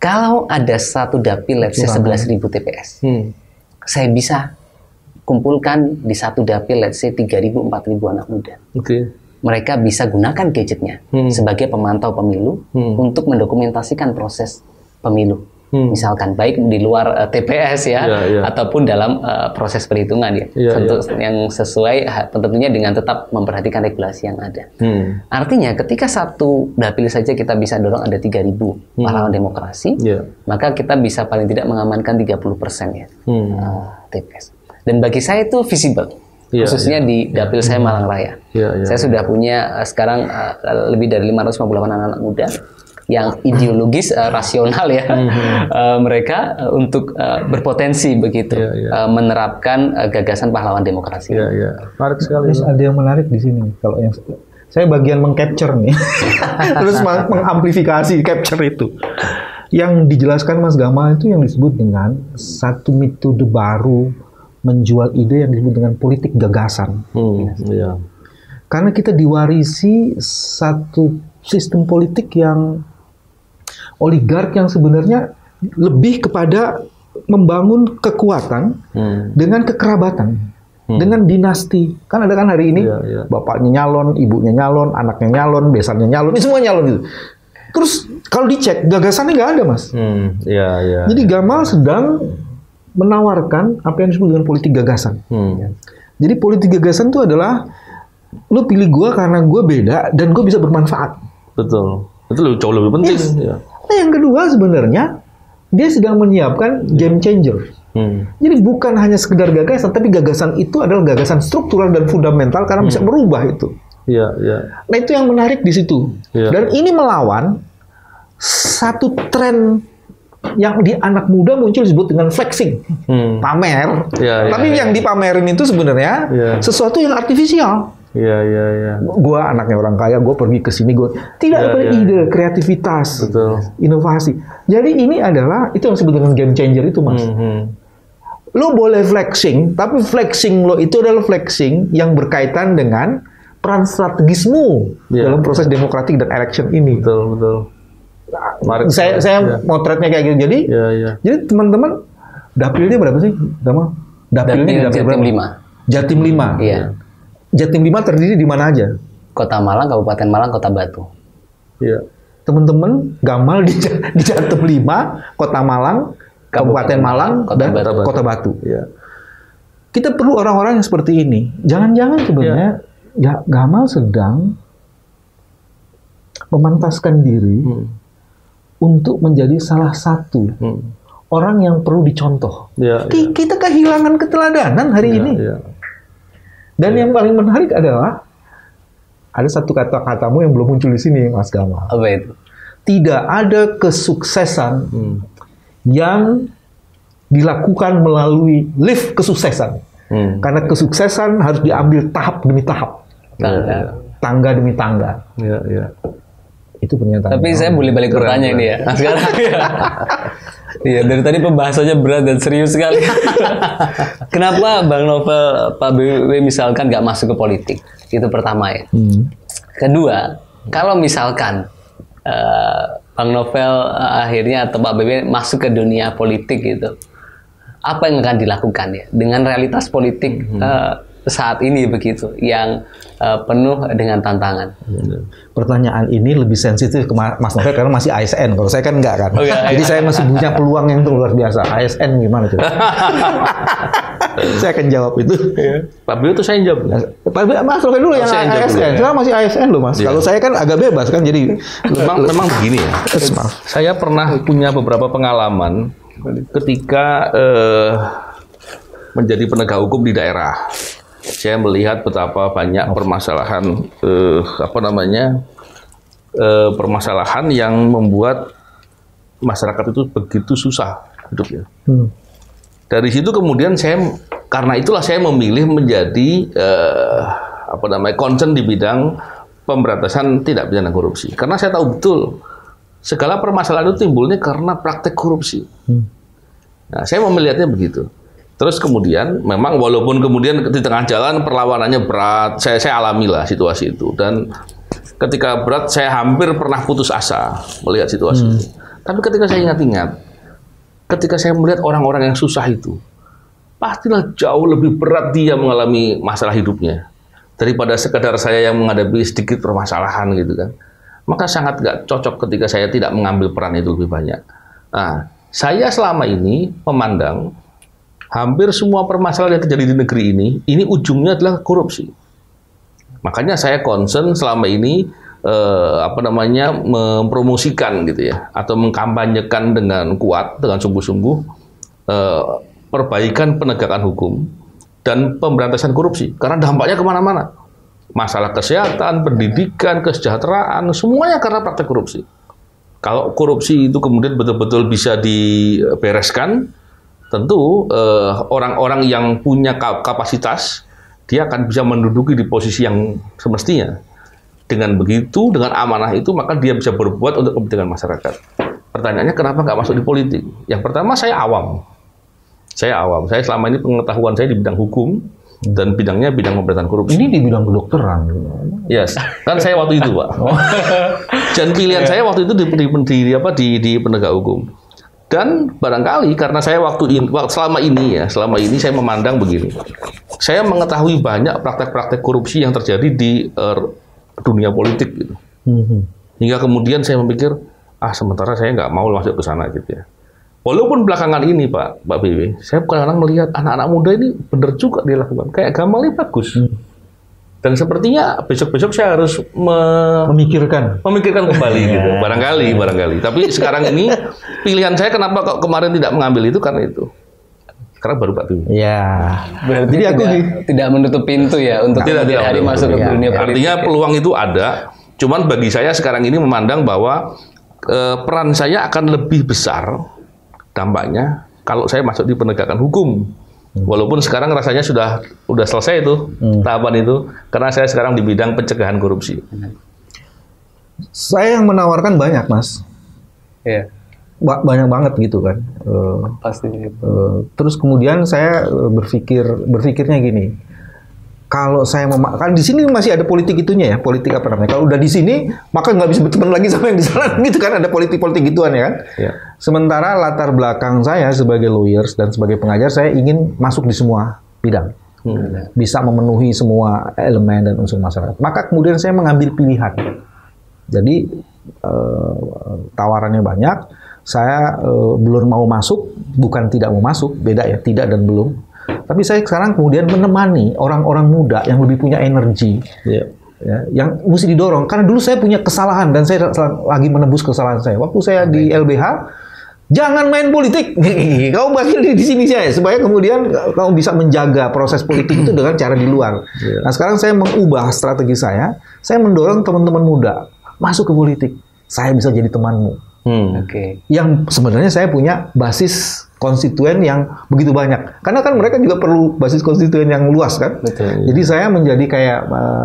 Kalau ada satu dapil, let's say 11.000 TPS, saya bisa kumpulkan di satu dapil, let's say 3.000, 4.000 anak muda. Mereka bisa gunakan gadgetnya sebagai pemantau pemilu untuk mendokumentasikan proses pemilu. Misalkan baik di luar TPS ataupun dalam proses perhitungan yang sesuai tentunya dengan tetap memperhatikan regulasi yang ada. Artinya ketika satu dapil saja kita bisa dorong ada 3.000 pahlawan demokrasi, maka kita bisa paling tidak mengamankan 30% TPS. Dan bagi saya itu visible. Khususnya di dapil saya Malang Raya. Saya sudah punya sekarang lebih dari 558 anak-anak muda yang ideologis, rasional mereka untuk berpotensi begitu menerapkan gagasan pahlawan demokrasi. Menarik sekali. Terus ada yang menarik di sini. Kalau yang saya bagian mengcapture nih, terus mengamplifikasi capture itu. Yang dijelaskan Mas Gamal itu yang disebut dengan satu metode baru menjual ide yang disebut dengan politik gagasan. Karena kita diwarisi satu sistem politik yang oligark yang sebenarnya lebih kepada membangun kekuatan dengan kekerabatan, dengan dinasti. Kan ada kan hari ini bapaknya nyalon, ibunya nyalon, anaknya nyalon, besannya nyalon, ini semua nyalon gitu. Terus kalau dicek gagasannya nggak ada, Mas. Jadi Gamal sedang menawarkan apa yang disebut dengan politik gagasan. Jadi politik gagasan itu adalah lu pilih gua karena gua beda dan gua bisa bermanfaat. Betul. Itu jauh lebih penting. Nah, yang kedua sebenarnya dia sedang menyiapkan game changer. Jadi bukan hanya sekedar gagasan, tapi gagasan itu adalah gagasan struktural dan fundamental karena bisa merubah itu. Nah, itu yang menarik di situ. Dan ini melawan satu tren yang di anak muda muncul disebut dengan flexing, pamer. Tapi yang dipamerin itu sebenarnya sesuatu yang artifisial. Gua anaknya orang kaya, gue pergi ke sini, gue tidak beride, kreativitas, inovasi. Jadi ini adalah itu yang disebut dengan game changer itu, Mas. Lo boleh flexing, tapi flexing lo itu adalah flexing yang berkaitan dengan peran strategismu dalam proses demokratik dan election ini. Betul. Saya motretnya kayak gitu. Jadi teman-teman dapilnya berapa sih? Dapilnya di Jatim 5. Jatim 5. Iya. Jatim 5 terdiri di mana aja? Kota Malang, Kabupaten Malang, Kota Batu. Teman-teman Gamal di Jatim 5, Kota Malang, Kabupaten Malang, dan Kota Batu. Kita perlu orang-orang yang seperti ini. Jangan-jangan sebenarnya Gamal sedang memantaskan diri untuk menjadi salah satu orang yang perlu dicontoh. Kita kehilangan keteladanan hari ini. Dan yang paling menarik adalah ada satu kata-katamu yang belum muncul di sini, Mas Gamal. Apa itu? Tidak ada kesuksesan yang dilakukan melalui lift kesuksesan. Karena kesuksesan harus diambil tahap demi tahap. Tangga demi tangga. Itu pernyataan. Tapi saya boleh balik bertanya ini ya. Nah, sekarang iya, dari tadi pembahasannya berat dan serius sekali. Kenapa Bang Novel, Pak BW misalkan nggak masuk ke politik? Itu pertama ya. Kedua, kalau misalkan Bang Novel akhirnya atau Pak BW masuk ke dunia politik gitu, apa yang akan dilakukan ya dengan realitas politik saat ini begitu yang penuh dengan tantangan? Pertanyaan ini lebih sensitif ke Mas Novel karena masih ASN. Kalau saya kan enggak kan. Jadi saya masih punya peluang yang luar biasa. ASN gimana tuh? Saya akan jawab itu. Pak Bio itu saya jawab. Mas Novel dulu yang ASN. Saya masih ASN loh, Mas. Kalau saya kan agak bebas kan, jadi memang begini ya. Saya pernah punya beberapa pengalaman ketika menjadi penegak hukum di daerah. Saya melihat betapa banyak permasalahan permasalahan yang membuat masyarakat itu begitu susah hidupnya. Dari situ kemudian karena itulah saya memilih menjadi concern di bidang pemberantasan tindak pidana korupsi. Karena saya tahu betul segala permasalahan itu timbulnya karena praktek korupsi. Nah, saya mau melihatnya begitu. Terus kemudian, memang walaupun kemudian di tengah jalan perlawanannya berat, saya alamilah situasi itu. Dan ketika berat, saya hampir pernah putus asa melihat situasi itu. Tapi ketika saya ingat-ingat, ketika saya melihat orang-orang yang susah itu, pastilah jauh lebih berat dia mengalami masalah hidupnya daripada sekadar saya yang menghadapi sedikit permasalahan gitu kan. Maka sangat nggak cocok ketika saya tidak mengambil peran itu lebih banyak. Nah, saya selama ini memandang hampir semua permasalahan yang terjadi di negeri ini ujungnya adalah korupsi. Makanya saya concern selama ini mempromosikan gitu ya, atau mengkampanyekan dengan kuat, dengan sungguh-sungguh perbaikan penegakan hukum dan pemberantasan korupsi. Karena dampaknya kemana-mana. Masalah kesehatan, pendidikan, kesejahteraan, semuanya karena praktek korupsi. Kalau korupsi itu kemudian betul-betul bisa dibereskan, tentu orang-orang yang punya kapasitas, dia akan bisa menduduki di posisi yang semestinya. Dengan begitu, dengan amanah itu, maka dia bisa berbuat untuk kepentingan masyarakat. Pertanyaannya, kenapa nggak masuk di politik? Yang pertama, saya awam. Saya selama ini pengetahuan saya di bidang hukum, dan bidangnya bidang pemberantasan korupsi. Ini di bidang kedokteran. Yes, kan saya waktu itu, Pak. Dan pilihan saya waktu itu di penegak hukum. Dan barangkali karena saya selama ini saya memandang begini. Saya mengetahui banyak praktek-praktek korupsi yang terjadi di dunia politik gitu. Hingga kemudian saya memikir, sementara saya nggak mau masuk ke sana gitu ya. Walaupun belakangan ini Pak BW, saya kadang-kadang melihat anak-anak muda ini benar juga dilakukan. Kayak Gamal ini bagus. Dan sepertinya besok-besok saya harus memikirkan kembali gitu. Barangkali. Tapi sekarang ini pilihan saya kenapa kok kemarin tidak mengambil itu karena itu. Karena baru Pak BW. Ya. Berarti jadi aku tidak menutup pintu ya untuk kemudian hari masuk ke dunia politik. Artinya peluang itu ada. Cuman bagi saya sekarang ini memandang bahwa peran saya akan lebih besar dampaknya kalau saya masuk di penegakan hukum. Walaupun sekarang rasanya sudah selesai itu tahapan itu, karena saya sekarang di bidang pencegahan korupsi. Saya yang menawarkan banyak, Mas. Iya. Banyak banget gitu kan. Pasti. Terus kemudian saya berpikirnya gini. Kalau saya kan di sini masih ada politik itunya ya, politik apa namanya? Kalau udah di sini, maka nggak bisa berteman lagi sama yang di sana gitu kan, ada politik-politik gituan ya kan. Ya. Sementara latar belakang saya sebagai lawyers dan sebagai pengajar, saya ingin masuk di semua bidang, bisa memenuhi semua elemen dan unsur masyarakat. Maka kemudian saya mengambil pilihan. Jadi tawarannya banyak, saya belum mau masuk, bukan tidak mau masuk, beda ya, tidak dan belum. Tapi saya sekarang kemudian menemani orang-orang muda yang lebih punya energi, ya, yang mesti didorong. Karena dulu saya punya kesalahan dan saya lagi menebus kesalahan saya. Waktu saya di LBH, jangan main politik. Kau bakal di sini saya, supaya kemudian kau bisa menjaga proses politik itu dengan cara di luar. Nah sekarang saya mengubah strategi saya mendorong teman-teman muda masuk ke politik. Saya bisa jadi temanmu. Yang sebenarnya saya punya basis konstituen yang begitu banyak. Karena kan mereka juga perlu basis konstituen yang luas kan. Betul. Jadi saya menjadi kayak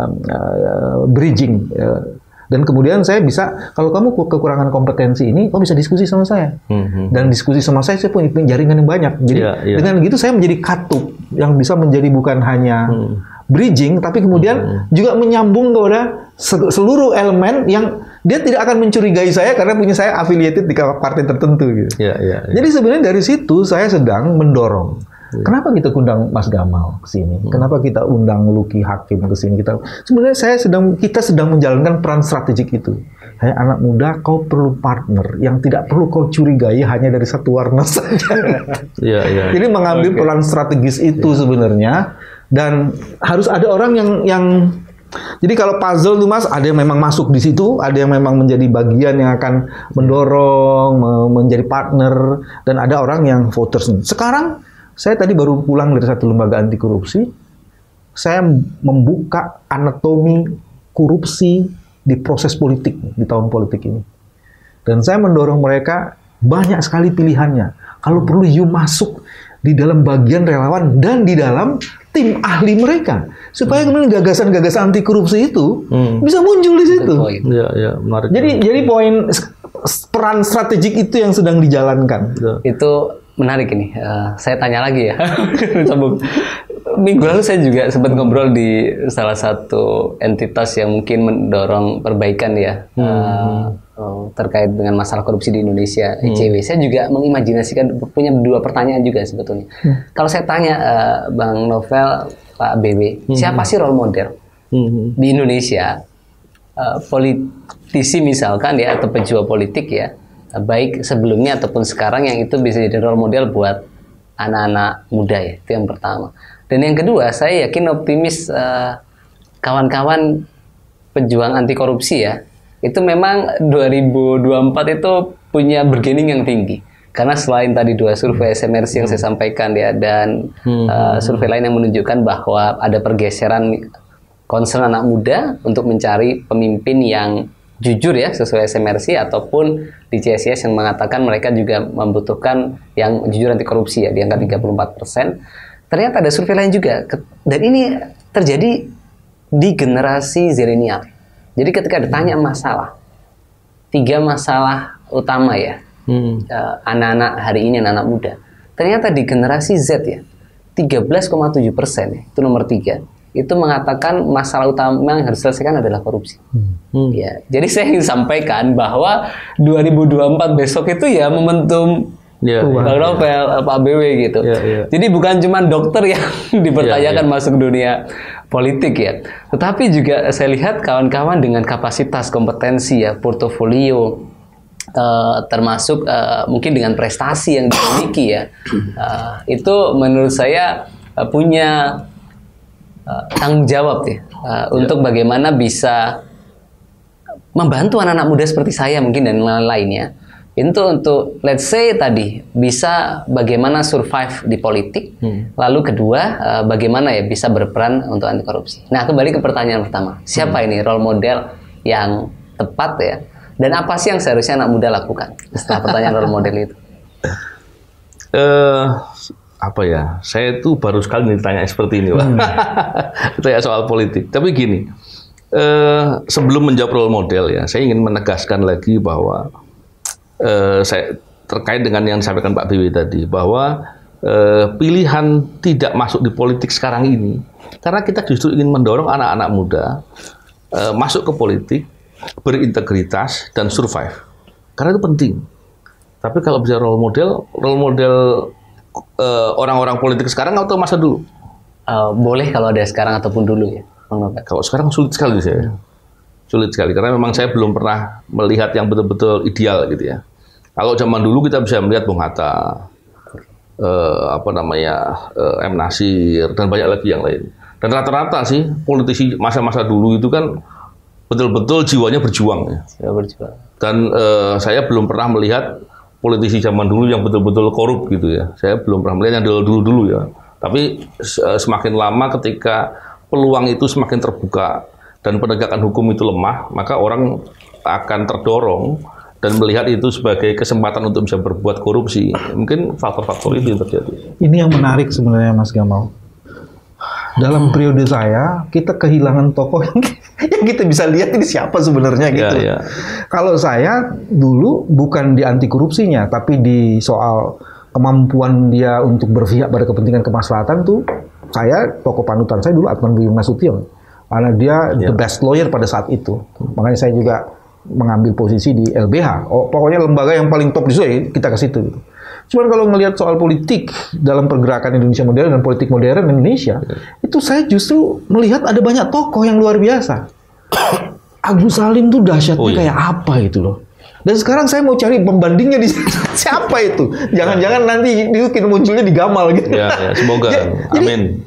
bridging. Dan kemudian saya bisa, kalau kamu kekurangan kompetensi ini, kamu bisa diskusi sama saya. Dan diskusi sama saya punya jaringan yang banyak. Jadi dengan gitu saya menjadi katup yang bisa menjadi bukan hanya bridging, tapi kemudian juga menyambung kepada seluruh elemen yang dia tidak akan mencurigai saya karena punya saya affiliated di partai tertentu gitu. Jadi sebenarnya dari situ saya sedang mendorong. Kenapa kita undang Mas Gamal ke sini? Kenapa kita undang Luki Hakim ke sini? Sebenarnya kita sedang menjalankan peran strategik itu. Hai anak muda, kau perlu partner yang tidak perlu kau curigai hanya dari satu warna saja. Jadi mengambil peran strategis itu sebenarnya, dan harus ada orang yang jadi kalau puzzle tuh Mas, ada yang memang masuk di situ, ada yang memang menjadi bagian yang akan mendorong, menjadi partner, dan ada orang yang voters. Sekarang saya tadi baru pulang dari satu lembaga anti korupsi, saya membuka anatomi korupsi di proses politik di tahun politik ini, dan saya mendorong mereka banyak sekali pilihannya. Kalau perlu you masuk di dalam bagian relawan dan di dalam tim ahli mereka, supaya kemudian gagasan-gagasan anti korupsi itu bisa muncul di situ. Menarik. Jadi poin peran strategik itu yang sedang dijalankan. Itu menarik ini. Saya tanya lagi ya. Minggu lalu saya juga sempat ngobrol di salah satu entitas yang mungkin mendorong perbaikan ya. terkait dengan masalah korupsi di Indonesia, ICW. Saya juga mengimajinasikan, punya dua pertanyaan juga sebetulnya. Kalau saya tanya Bang Novel, Pak BW, siapa sih role model di Indonesia? Politisi misalkan ya, atau pejuang politik ya, baik sebelumnya ataupun sekarang, yang itu bisa jadi role model buat anak-anak muda ya. Itu yang pertama. Dan yang kedua, saya yakin optimis kawan-kawan pejuang anti korupsi ya, itu memang 2024 itu punya bargaining yang tinggi. Karena selain tadi 2 survei SMRC yang saya sampaikan ya, dan survei lain yang menunjukkan bahwa ada pergeseran concern anak muda untuk mencari pemimpin yang jujur ya, sesuai SMRC, ataupun di CSIS yang mengatakan mereka juga membutuhkan yang jujur anti korupsi ya, di angka 34%. Ternyata ada survei lain juga, dan ini terjadi di generasi zilenial. Jadi ketika ditanya masalah, 3 masalah utama ya, anak-anak hari ini, anak muda, ternyata di generasi Z ya, 13,7% ya, itu nomor 3, itu mengatakan masalah utama yang harus diselesaikan adalah korupsi. Ya, jadi saya ingin sampaikan bahwa 2024 besok itu ya momentum Bang Novel, Pak BW gitu. Jadi bukan cuma dokter yang dipertanyakan masuk dunia politik ya, tetapi juga saya lihat kawan-kawan dengan kapasitas, kompetensi ya, portofolio, termasuk mungkin dengan prestasi yang dimiliki ya, itu menurut saya punya tanggung jawab ya, untuk bagaimana bisa membantu anak-anak muda seperti saya mungkin dan lain-lainnya. Itu untuk let's say tadi bisa bagaimana survive di politik, lalu kedua bagaimana ya bisa berperan untuk anti korupsi. Nah, kembali ke pertanyaan pertama, siapa ini role model yang tepat ya, dan apa sih yang seharusnya anak muda lakukan setelah pertanyaan role model itu? Apa ya, saya tuh baru sekali ditanya seperti ini Pak. Ditanya soal politik, tapi gini, sebelum menjawab role model ya, saya ingin menegaskan lagi bahwa saya terkait dengan yang disampaikan Pak BW tadi, bahwa pilihan tidak masuk di politik sekarang ini karena kita justru ingin mendorong anak-anak muda masuk ke politik, berintegritas dan survive, karena itu penting. Tapi kalau bisa role model orang-orang politik sekarang atau masa dulu? Boleh kalau ada sekarang ataupun dulu ya. Kalau sekarang sulit sekali saya. Sulit sekali, karena memang saya belum pernah melihat yang betul-betul ideal gitu ya. Kalau zaman dulu kita bisa melihat Bung Hatta, M. Nasir, dan banyak lagi yang lain. Dan rata-rata sih politisi masa-masa dulu itu kan betul-betul jiwanya berjuang ya. Dan saya belum pernah melihat politisi zaman dulu yang betul-betul korup gitu ya. Saya belum pernah melihat yang dulu-dulu ya. Tapi semakin lama ketika peluang itu semakin terbuka dan penegakan hukum itu lemah, maka orang akan terdorong dan melihat itu sebagai kesempatan untuk bisa berbuat korupsi. Mungkin faktor-faktor itu yang terjadi. Ini yang menarik sebenarnya Mas Gamal. Dalam periode saya, kita kehilangan tokoh yang kita bisa lihat ini siapa sebenarnya gitu. Kalau saya dulu bukan di anti korupsinya, tapi di soal kemampuan dia untuk berpihak pada kepentingan kemaslahatan tuh, saya tokoh panutan saya dulu Adnan Budi Nasution. Karena dia the best lawyer pada saat itu. Makanya saya juga mengambil posisi di LBH. Pokoknya lembaga yang paling top di situ, kita ke situ. Gitu. Cuman kalau ngelihat soal politik dalam pergerakan Indonesia modern dan politik modern Indonesia, itu saya justru melihat ada banyak tokoh yang luar biasa. Agus Salim tuh dahsyatnya kayak apa itu loh. Dan sekarang saya mau cari pembandingnya di siapa itu. Jangan-jangan nanti itu munculnya di Gamal gitu. Semoga. Amin.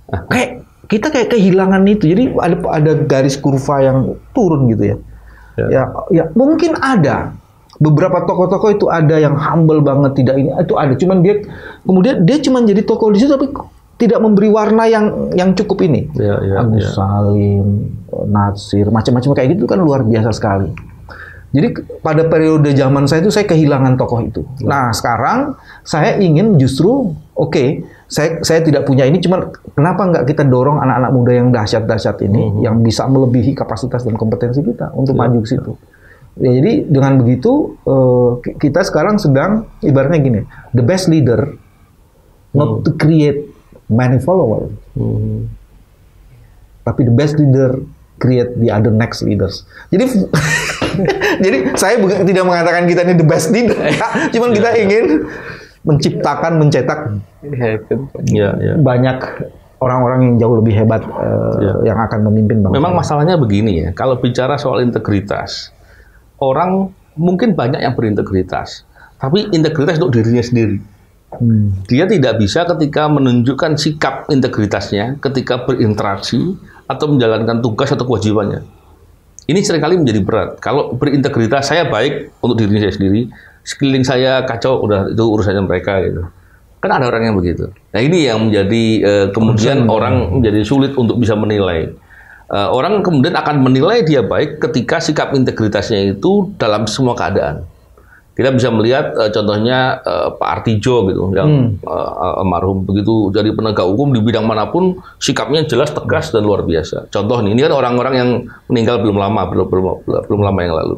Kita kayak kehilangan itu. Jadi ada garis kurva yang turun gitu ya. Ya mungkin ada beberapa tokoh-tokoh itu ada yang humble banget, tidak ini itu ada. Cuman kemudian dia cuma jadi tokoh di situ tapi tidak memberi warna yang cukup ini. Agus Salim, Nasir, macam-macam kayak gitu kan luar biasa sekali. Jadi pada periode zaman saya itu saya kehilangan tokoh itu. Nah sekarang saya ingin justru saya tidak punya ini, cuman kenapa nggak kita dorong anak-anak muda yang dahsyat-dahsyat ini, yang bisa melebihi kapasitas dan kompetensi kita untuk maju ke situ. Ya, jadi dengan begitu kita sekarang sedang ibaratnya gini, the best leader not to create many followers, tapi the best leader create the other next leaders. Jadi jadi saya tidak mengatakan kita ini the best leader, cuman kita ingin menciptakan, mencetak banyak orang-orang yang jauh lebih hebat yang akan memimpin bangsa. Memang masalahnya begini ya, kalau bicara soal integritas, orang mungkin banyak yang berintegritas, tapi integritas untuk dirinya sendiri. Dia tidak bisa ketika menunjukkan sikap integritasnya ketika berinteraksi atau menjalankan tugas atau kewajibannya. Ini seringkali menjadi berat. Kalau berintegritas, saya baik untuk diri saya sendiri, sekeliling saya kacau, udah itu urusannya mereka gitu. Kan ada orang yang begitu. Nah ini yang menjadi kemudian orang menjadi sulit untuk bisa menilai. Orang kemudian akan menilai dia baik ketika sikap integritasnya itu dalam semua keadaan. Kita bisa melihat contohnya Pak Artijo gitu, yang almarhum begitu jadi penegak hukum di bidang manapun sikapnya jelas, tegas dan luar biasa. Contoh nih, ini kan orang-orang yang meninggal belum lama yang lalu.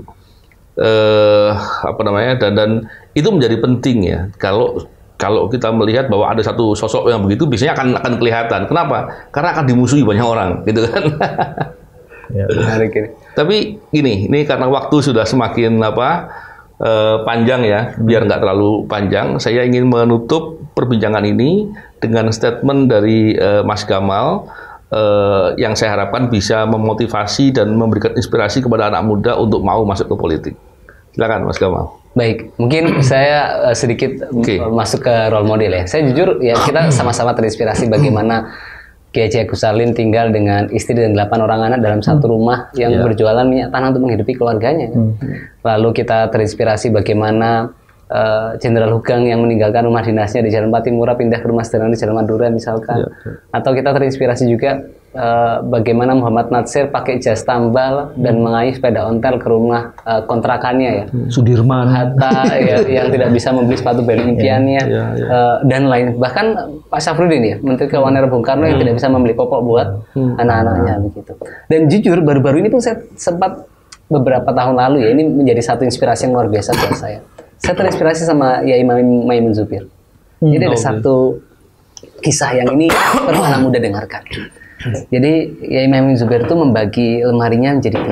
Dan itu menjadi penting ya. Kalau kita melihat bahwa ada satu sosok yang begitu, biasanya akan kelihatan. Kenapa? Karena akan dimusuhi banyak orang, gitu kan? Ya, menarik ini. Tapi ini karena waktu sudah semakin panjang ya, biar nggak terlalu panjang, saya ingin menutup perbincangan ini dengan statement dari Mas Gamal yang saya harapkan bisa memotivasi dan memberikan inspirasi kepada anak muda untuk mau masuk ke politik. Silakan Mas Gamal. Baik, mungkin saya sedikit masuk ke role model ya. Saya jujur ya, kita sama-sama terinspirasi bagaimana Kiai Haji Agus Salim tinggal dengan istri dan 8 orang anak dalam satu rumah yang berjualan minyak tanah untuk menghidupi keluarganya. Lalu kita terinspirasi bagaimana Jenderal Hugeng yang meninggalkan rumah dinasnya di Jalan Patimura pindah ke rumah sederhana di Jalan Madura misalkan. Atau kita terinspirasi juga bagaimana Muhammad Natsir pakai jas tambal dan mengayuh sepeda ontel ke rumah kontrakannya ya. Sudirman, Hatta yang tidak bisa membeli sepatu band impiannya dan lain. Bahkan Pak Syafruddin ya, Menteri Keuangan Bung Karno yang tidak bisa membeli popok buat anak-anaknya begitu. Dan jujur baru-baru ini pun saya sempat beberapa tahun lalu ya, ini menjadi satu inspirasi yang luar biasa buat saya. Saya terinspirasi sama Yai Maimun Zubir. Jadi ada satu kisah yang ini perlu anak muda dengarkan. Jadi Yai Maimun Zubir itu membagi lemarinya menjadi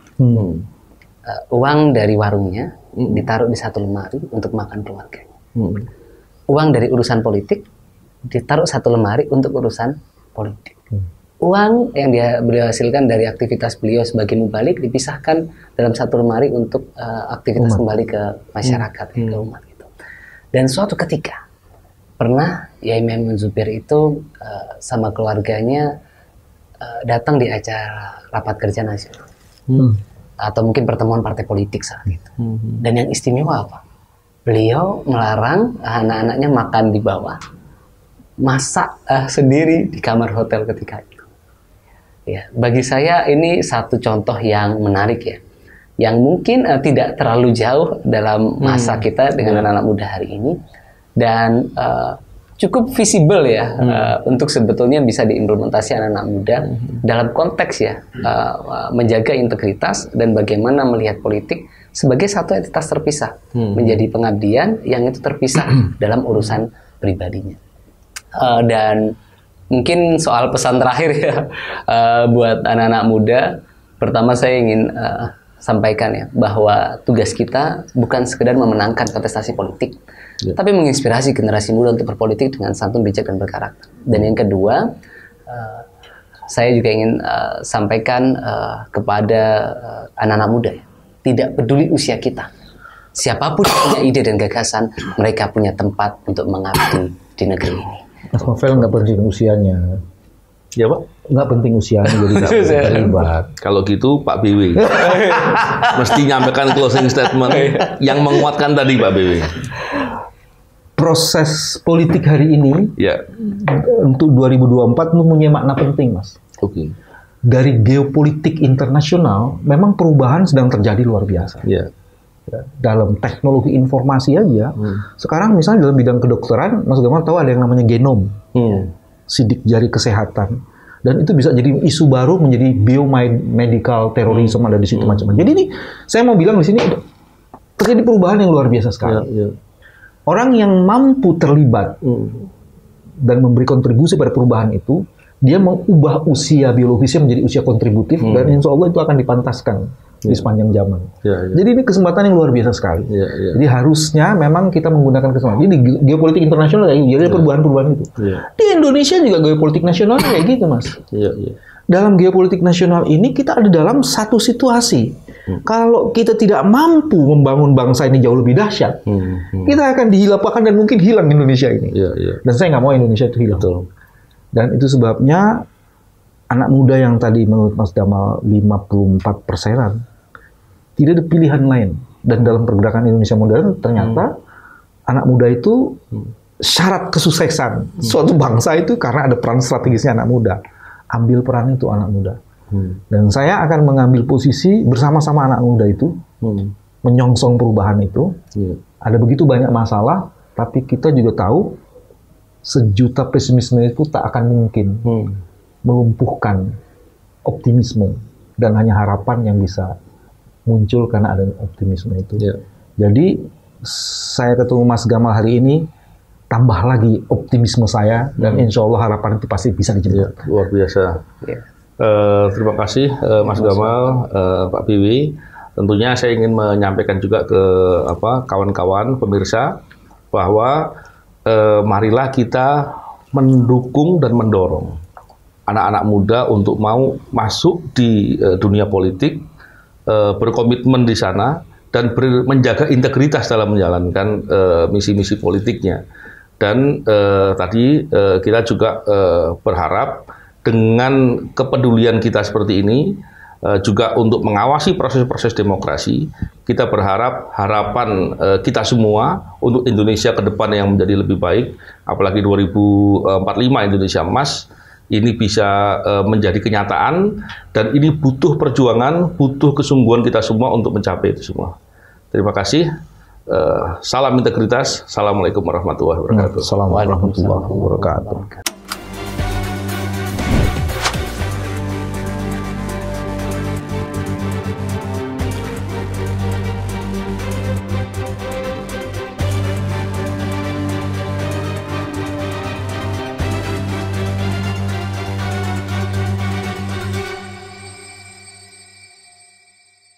3. Uang dari warungnya ditaruh di satu lemari untuk makan keluarganya. Uang dari urusan politik ditaruh satu lemari untuk urusan politik. Uang yang beliau hasilkan dari aktivitas beliau sebagai mubalik dipisahkan dalam satu lemari untuk aktivitas kembali ke masyarakat, ke umat gitu. Dan suatu ketika pernah Yai Maimun Zubir itu sama keluarganya datang di acara rapat kerja nasional atau mungkin pertemuan partai politik saat itu. Dan yang istimewa apa? Beliau melarang anak-anaknya makan di bawah, masak sendiri di kamar hotel ketika itu. Ya, bagi saya ini satu contoh yang menarik ya, yang mungkin tidak terlalu jauh dalam masa kita dengan anak-anak muda hari ini, dan cukup visible ya untuk sebetulnya bisa diimplementasi anak-anak muda dalam konteks ya menjaga integritas dan bagaimana melihat politik sebagai satu entitas terpisah, menjadi pengabdian yang itu terpisah dalam urusan pribadinya. Dan mungkin soal pesan terakhir ya buat anak-anak muda, pertama saya ingin sampaikan ya bahwa tugas kita bukan sekedar memenangkan kontestasi politik, tapi menginspirasi generasi muda untuk berpolitik dengan santun, bijak dan berkarakter. Dan yang kedua, saya juga ingin sampaikan kepada anak-anak muda ya, tidak peduli usia kita, siapapun yang punya ide dan gagasan, mereka punya tempat untuk mengabdi di negeri ini. Mas Novel nggak penting usianya. Ya Pak? Nggak penting usianya jadi nggak terlibat. Kalau gitu Pak BW mesti nyampaikan closing statement yang menguatkan tadi Pak BW. Proses politik hari ini untuk 2024 mempunyai makna penting, Mas. Oke. Dari geopolitik internasional memang perubahan sedang terjadi luar biasa. Dalam teknologi informasi aja, sekarang misalnya dalam bidang kedokteran, Mas Gamal tahu ada yang namanya genom, sidik jari kesehatan, dan itu bisa jadi isu baru menjadi biomedical terrorism ada di situ macam-macam. Jadi ini saya mau bilang di sini terjadi perubahan yang luar biasa sekali. Orang yang mampu terlibat dan memberi kontribusi pada perubahan itu dia mengubah usia biologisnya menjadi usia kontributif dan insya Allah itu akan dipantaskan di sepanjang zaman. Jadi ini kesempatan yang luar biasa sekali. Jadi harusnya memang kita menggunakan kesempatan. Jadi geopolitik internasional kayak gitu, jadi perubahan-perubahan itu. Di Indonesia juga geopolitik nasional kayak gitu, Mas. Dalam geopolitik nasional ini kita ada dalam satu situasi. Kalau kita tidak mampu membangun bangsa ini jauh lebih dahsyat, kita akan dihilangkan dan mungkin hilang Indonesia ini. Dan saya nggak mau Indonesia itu hilang. Dan itu sebabnya anak muda yang tadi menurut Mas Gamal 54%-an tidak ada pilihan lain. Dan dalam pergerakan Indonesia modern ternyata anak muda itu syarat kesuksesan suatu bangsa itu karena ada peran strategisnya anak muda. Ambil peran itu anak muda. Dan saya akan mengambil posisi bersama-sama anak muda itu menyongsong perubahan itu. Ada begitu banyak masalah, tapi kita juga tahu sejuta pesimisme itu tak akan mungkin melumpuhkan optimisme dan hanya harapan yang bisa muncul karena ada optimisme itu. Jadi saya ketemu Mas Gamal hari ini tambah lagi optimisme saya dan insya Allah harapan itu pasti bisa dijemput. Luar biasa. Terima kasih Mas Gamal, Pak Piwi. Tentunya saya ingin menyampaikan juga ke kawan-kawan pemirsa bahwa marilah kita mendukung dan mendorong anak-anak muda untuk mau masuk di dunia politik, berkomitmen di sana, dan menjaga integritas dalam menjalankan misi-misi politiknya. Dan tadi kita juga berharap dengan kepedulian kita seperti ini, juga untuk mengawasi proses-proses demokrasi, kita berharap harapan kita semua untuk Indonesia ke depan yang menjadi lebih baik, apalagi 2045 Indonesia Emas, ini bisa menjadi kenyataan, dan ini butuh perjuangan, butuh kesungguhan kita semua untuk mencapai itu semua. Terima kasih. Salam integritas. Assalamualaikum warahmatullahi wabarakatuh. Assalamualaikum warahmatullahi wabarakatuh.